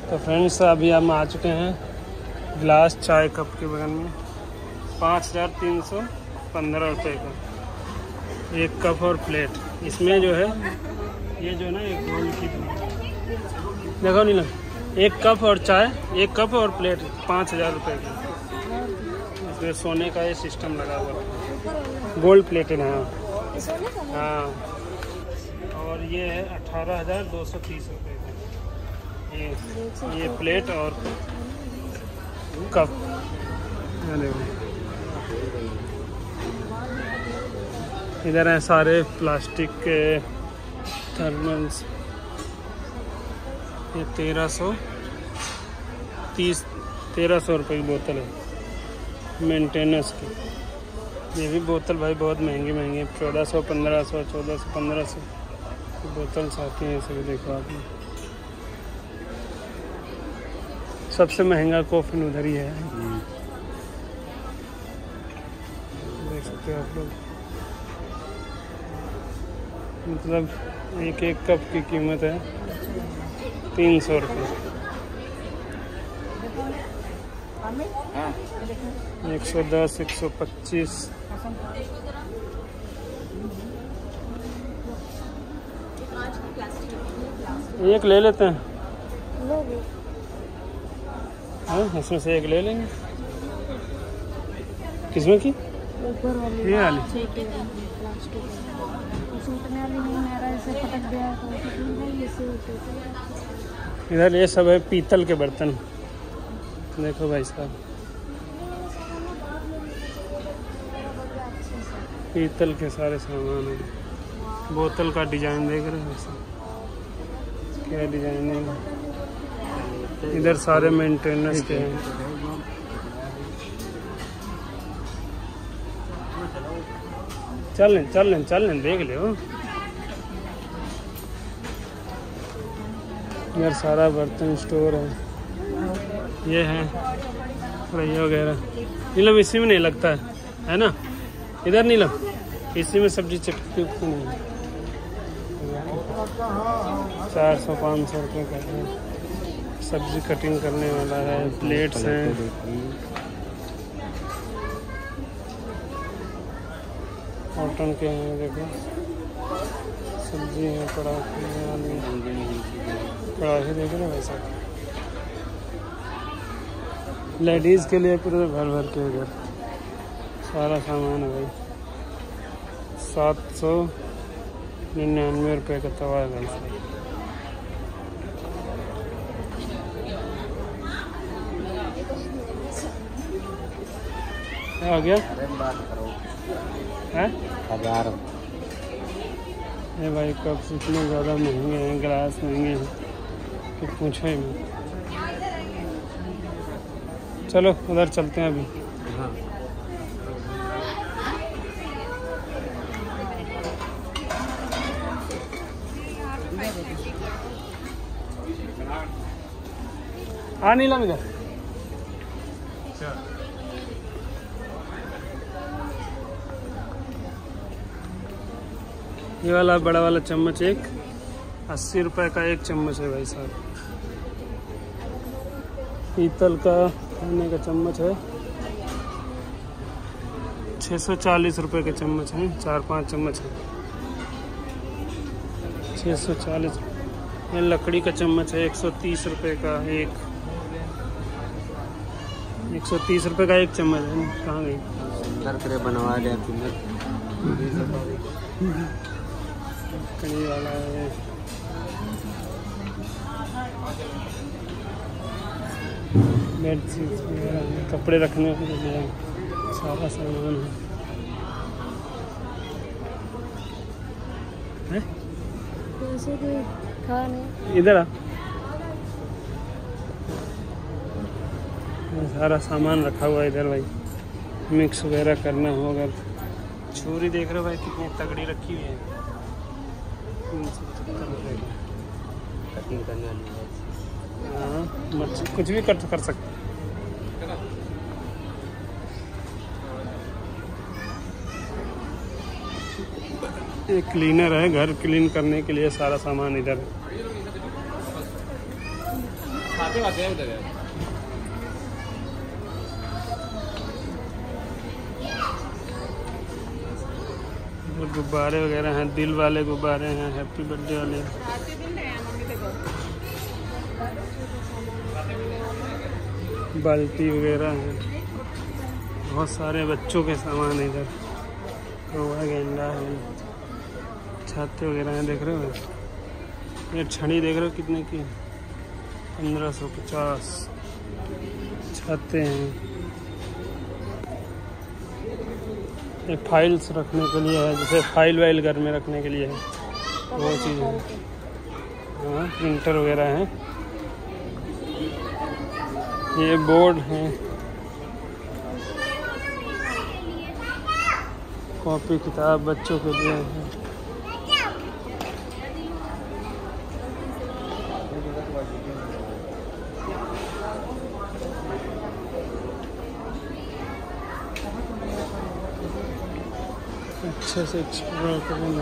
तो फ्रेंड्स अभी हम आ चुके हैं गिलास चाय कप के बगल में 5315 रुपये का एक कप और प्लेट। इसमें जो है ये जो ना एक गोल्ड की देखो नीलम, एक कप और चाय, एक कप और प्लेट 5000 रुपये की। इसमें सोने का ये सिस्टम लगा हुआ है, गोल्ड प्लेटेड है। हाँ, और ये है 18230 रुपये का ये प्लेट और कप। इधर हैं सारे प्लास्टिक के थर्मल्स। ये 1300 रुपये की बोतल है मेंटेनेंस की। ये भी बोतल भाई बहुत महंगी 1400 1500 1400 1500 की बोतल्स आती हैं। सभी देखो आपने, सबसे महंगा कॉफी उधर ही है, देख सकते हो आप लोग। मतलब एक कप की कीमत है 300 रुपये। 110 125 एक ले लेते हैं। हाँ, इसमें से एक ले लेंगे। किसमें की? ये वाली। इधर ये सब है पीतल के बर्तन। देखो भाई साहब, पीतल के सारे सामान हैं। बोतल का डिजाइन देख रहे हैं, क्या डिजाइनिंग है। इधर सारे मेंटेनेंस के हैं। चल लें देख ले। इधर सारा बर्तन स्टोर है। ये है कढ़ाई वगैरह। नीलम इसी में नहीं लगता है ना? इधर नीलम इसी में सब्जी चिपकी नहीं है। 400-500 रुपये का है। सब्जी कटिंग करने वाला है। प्लेट्स हैं। कॉटन के हैं, देखो सब्जी है। कढ़ाई देख रहे हो वैसा। लेडीज़ के लिए पूरे भर के इधर सारा सामान है भाई। 799 रुपये का तवा है भाई। क्या हो गया? है 1000। ये भाई कप इतने ज़्यादा महंगे हैं, गिलास महंगे हैं कि पूछो ही मत। चलो उधर चलते हैं अभी। हाँ, नीलम इधर। ये वाला बड़ा वाला चम्मच एक 80 रुपये का एक चम्मच है भाई साहब। पीतल का खाने का चम्मच है 640 रुपये के चम्मच हैं। 4-5 चम्मच हैं 640। ये लकड़ी का चम्मच है 130 रुपये का एक। 130 रुपये का एक चम्मच है। कहाँ गई? सुंदर बनवा लिया तुमने। लकड़ी वाला है। बेडशीट वगैरह, कपड़े रखने के लिए सारा सामान है। इधर आ, सारा सामान रखा हुआ है इधर भाई। मिक्स वगैरह करना होगा। छुरी देख रहे हो भाई कितनी तगड़ी रखी हुई है। कटिंग करने वाली। हाँ, मच्छी कुछ भी कट कर सकते। एक क्लीनर है, घर क्लीन करने के लिए सारा सामान इधर है। खाते खाते हैं उधर। गुब्बारे वगैरह हैं, दिल वाले गुब्बारे हैं, हैप्पी बर्थडे वाले। बाल्टी वगैरह है, बहुत सारे बच्चों के सामान है इधर। कौवा गेंडा है, छाते वगैरह हैं, देख रहे हो। ये छड़ी देख रहे हो कितने की, 1550। छाते हैं, ये फाइल्स रखने के लिए है, जैसे फाइल वाइल घर में रखने के लिए है, वो चीज़ है। हाँ, प्रिंटर वगैरह है। ये बोर्ड है, कॉपी किताब बच्चों के लिए है। अच्छे से एक्सप्लोर करेंगे।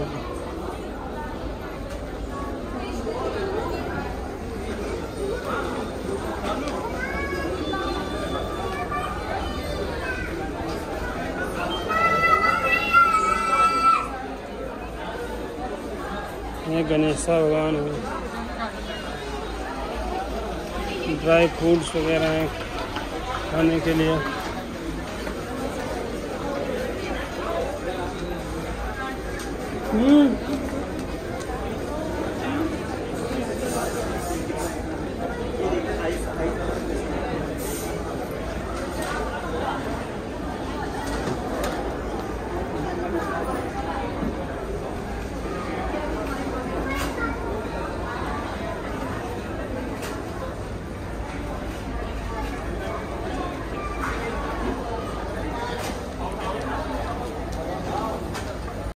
ये गणेशा भगवान है, ड्राई फ्रूट्स वगैरह हैं खाने के लिए।